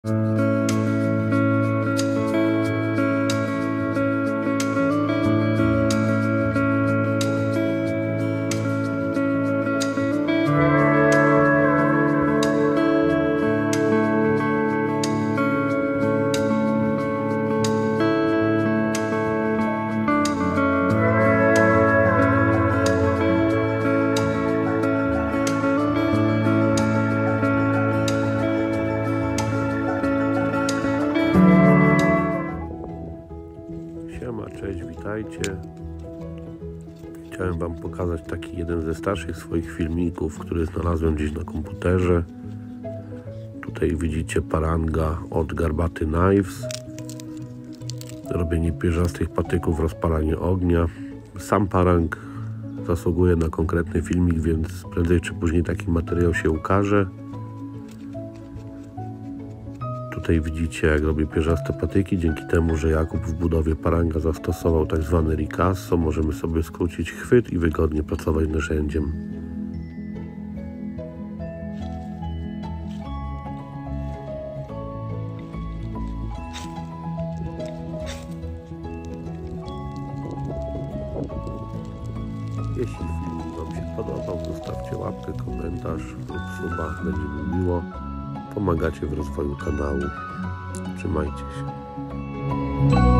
Siema, cześć, witajcie. Chciałem wam pokazać taki jeden ze starszych swoich filmików, który znalazłem gdzieś na komputerze. Tutaj widzicie paranga od Garbaty Knives. Robienie pierzastych patyków, rozpalanie ognia. Sam parang zasługuje na konkretny filmik, więc prędzej czy później taki materiał się ukaże. Tutaj widzicie, jak robię pierzaste patyki. Dzięki temu, że Jakub w budowie paranga zastosował tak zwany ricasso, możemy sobie skrócić chwyt i wygodnie pracować narzędziem. Jeśli film wam się podobał, zostawcie łapkę, komentarz lub suba, będzie mi miło. Pomagacie w rozwoju kanału. Trzymajcie się.